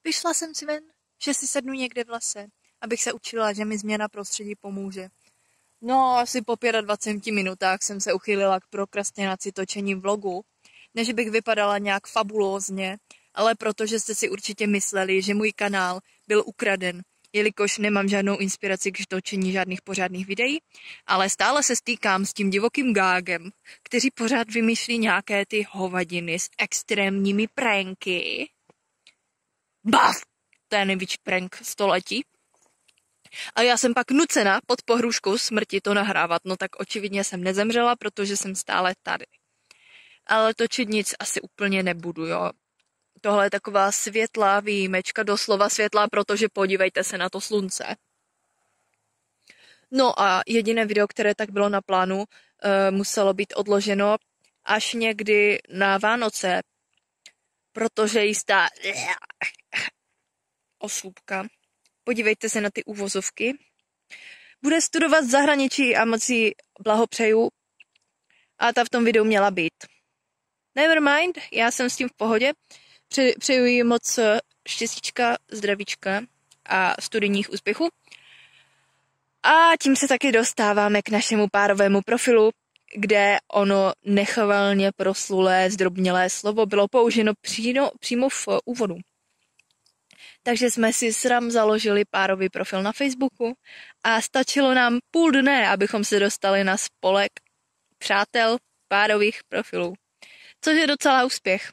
vyšla jsem si ven, že si sednu někde v lese, abych se učila, že mi změna prostředí pomůže. No, asi po 25 minutách jsem se uchylila k prokrastinaci točení vlogu. Ne, že bych vypadala nějak fabulózně, ale protože jste si určitě mysleli, že můj kanál byl ukraden, jelikož nemám žádnou inspiraci k točení žádných pořádných videí, ale stále se stýkám s tím divokým gágem, kteří pořád vymýšlí nějaké ty hovadiny s extrémními pranky. Baf! To je největší prank století. A já jsem pak nucena pod pohrůžkou smrti to nahrávat, no tak očividně jsem nezemřela, protože jsem stále tady. Ale točit nic asi úplně nebudu, jo. Tohle je taková světlá výjimečka, doslova světlá, protože podívejte se na to slunce. No a jediné video, které tak bylo na plánu, muselo být odloženo až někdy na Vánoce, protože jistá osůbka, podívejte se na ty uvozovky, bude studovat v zahraničí a moc jí blahopřeju a ta v tom videu měla být. Never mind, já jsem s tím v pohodě. Přeju jí moc štěstíčka, zdravíčka a studijních úspěchů. A tím se taky dostáváme k našemu párovému profilu, kde ono nechvalně proslulé zdrobnělé slovo bylo použito přímo v úvodu. Takže jsme si sram založili párový profil na Facebooku a stačilo nám půl dne, abychom se dostali na spolek přátel párových profilů. Což je docela úspěch.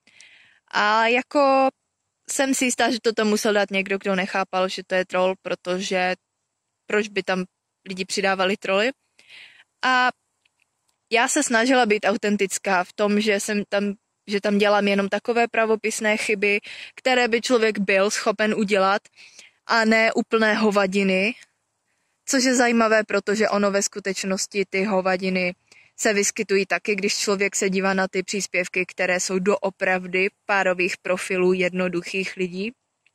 A jako jsem si jistá, že toto musel dát někdo, kdo nechápal, že to je troll, protože proč by tam lidi přidávali troly. A já se snažila být autentická v tom, že tam dělám jenom takové pravopisné chyby, které by člověk byl schopen udělat a ne úplné hovadiny, což je zajímavé, protože ono ve skutečnosti ty hovadiny se vyskytují taky, když člověk se dívá na ty příspěvky, které jsou doopravdy párových profilů jednoduchých lidí.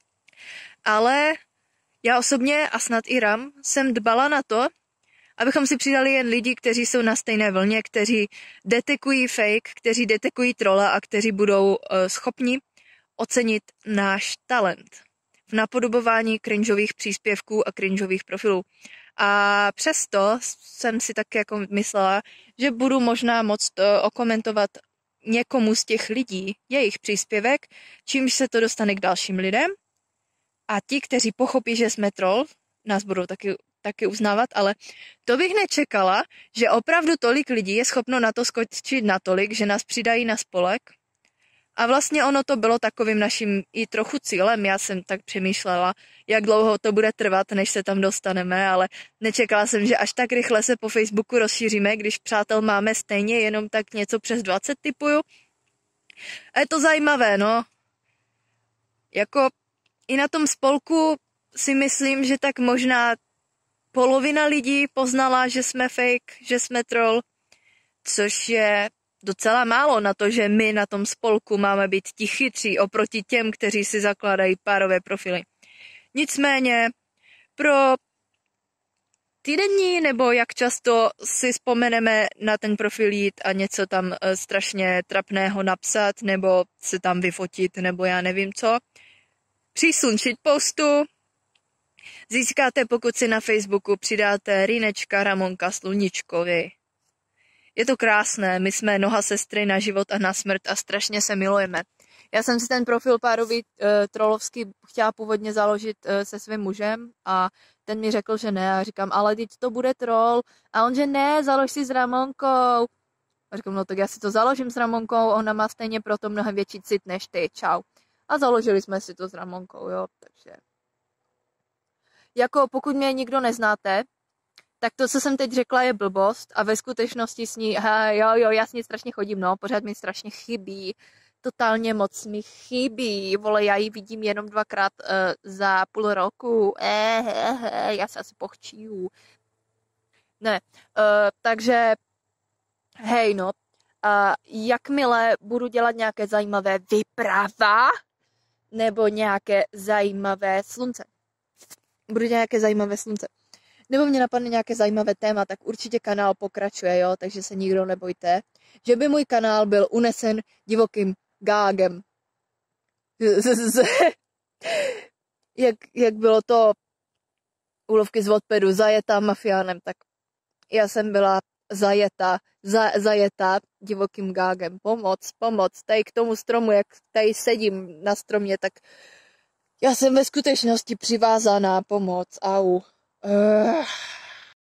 Ale já osobně a snad i Ram jsem dbala na to, abychom si přidali jen lidi, kteří jsou na stejné vlně, kteří detekují fake, kteří detekují trola a kteří budou schopni ocenit náš talent v napodobování cringeových příspěvků a cringeových profilů. A přesto jsem si tak jako myslela, že budu možná moct okomentovat někomu z těch lidí jejich příspěvek, čímž se to dostane k dalším lidem. A ti, kteří pochopí, že jsme troll, nás budou taky uznávat, ale to bych nečekala, že opravdu tolik lidí je schopno na to skočit natolik, že nás přidají na spolek. A vlastně ono to bylo takovým naším i trochu cílem. Já jsem tak přemýšlela, jak dlouho to bude trvat, než se tam dostaneme, ale nečekala jsem, že až tak rychle se po Facebooku rozšíříme, když přátel máme stejně jenom tak něco přes 20 typuju. A je to zajímavé, no. Jako i na tom spolku si myslím, že tak možná polovina lidí poznala, že jsme fake, že jsme troll, což je docela málo na to, že my na tom spolku máme být ti chytří oproti těm, kteří si zakládají párové profily. Nicméně pro týdenní nebo jak často si vzpomeneme na ten profil jít a něco tam strašně trapného napsat nebo se tam vyfotit nebo já nevím co, přísun shitpostu získáte, pokud si na Facebooku přidáte Rýnečka Ramonka Sluníčkovi. Je to krásné, my jsme noha sestry na život a na smrt a strašně se milujeme. Já jsem si ten profil párový trollovský chtěla původně založit se svým mužem a ten mi řekl, že ne. A říkám, ale teď to bude troll. A on, že ne, založ si s Ramonkou. A říkám, no tak já si to založím s Ramonkou, ona má stejně proto mnohem větší cit než ty, čau. A založili jsme si to s Ramonkou, jo, takže. Jako pokud mě nikdo neznáte, tak to, co jsem teď řekla, je blbost a ve skutečnosti s ní, jo, já s ní strašně chodím, no, pořád mi strašně chybí, totálně moc mi chybí, vole, já ji vidím jenom 2krát za půl roku, já se asi pochčiju. Ne, takže, hej, no, jakmile budu dělat nějaké zajímavé vyprava, nebo nějaké zajímavé slunce, nebo mě napadne nějaké zajímavé téma, tak určitě kanál pokračuje, jo, takže se nikdo nebojte, že by můj kanál byl unesen divokým gágem. jak bylo to úlovky z Wattpadu zajetá mafiánem, tak já jsem byla zajetá divokým gágem. Pomoc. Tady k tomu stromu, jak tady sedím na stromě, tak já jsem ve skutečnosti přivázaná. Pomoc. Au.